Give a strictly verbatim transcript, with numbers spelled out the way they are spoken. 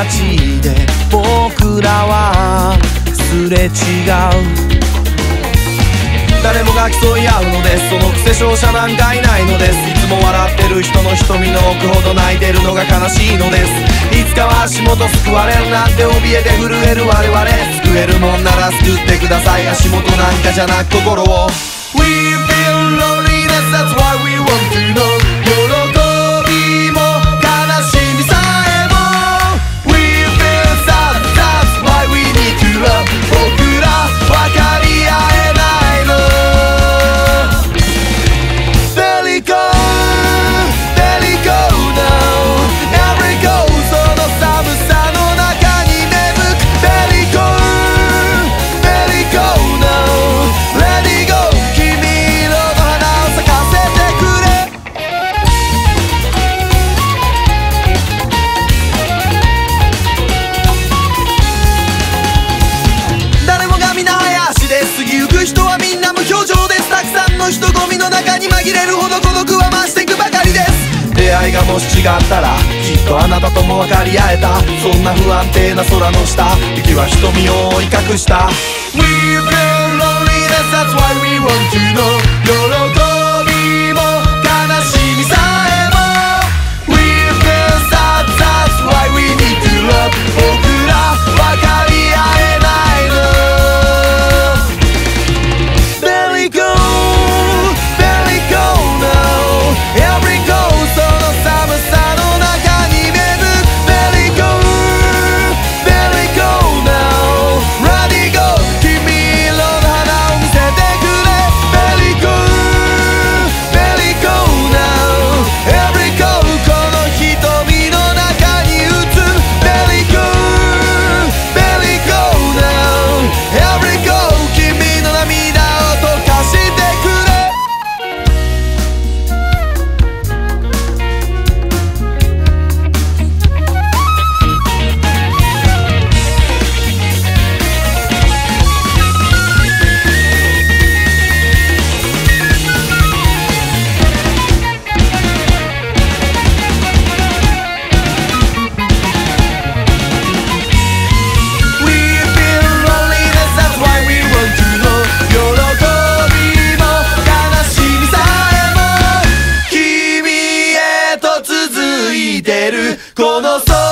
街で僕らはすれ違う。誰もが競い合うのです。そのくせ勝者なんかいないのです。いつも笑ってる人の瞳の奥ほど泣いてるのが悲しいのです。いつかは足元救われるなんて怯えて震える我々。救えるもんなら救ってください。足元なんかじゃなく心を。 We feel loneliness, that's why we want to know。 喜びも悲しみさえも We feel sad, that's why we need to love。 僕ら分かり合えないの。 There we go, there we go now。 Every go その寒さの中に芽吹く There we go, there we go now。 Let it go 君色の花を咲かせてくれ。誰もが皆早足で過ぎゆく人はみんな無表情です。たくさんの人混みの中に紛れるほど孤独は増していくばかりです。出会いがもし違ったらきっとあなたとも分かり合えた。そんな不安定な空の下雪は瞳を覆い隠した。 We feel loneliness, that's why we want to know。 喜びも悲しみさえも We feel sad, that's why we need to love。 僕ら分かり合えないの。 There we go, there we go now。 Every go その寒さの中に芽吹く There we go, there we go now。 Let it go 君色の花を見せてくれ。 There we go, there we go now。 Every go この瞳の中に映る There we go, there we go now。 Every go 君の涙を溶かしてくれ。We feel loneliness, that's why we want to know。 喜びも悲しみさえも君へと続いてるこの空